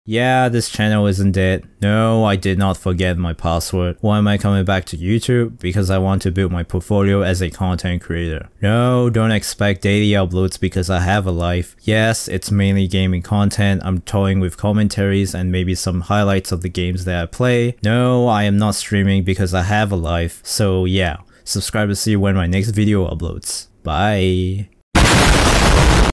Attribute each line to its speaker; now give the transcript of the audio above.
Speaker 1: Yeah, this channel isn't dead. No, I did not forget my password. Why am I coming back to YouTube? Because I want to build my portfolio as a content creator. No, don't expect daily uploads because I have a life. Yes, it's mainly gaming content. I'm toying with commentaries and maybe some highlights of the games that I play. No, I am not streaming because I have a life. So yeah, subscribe to see when my next video uploads. Bye.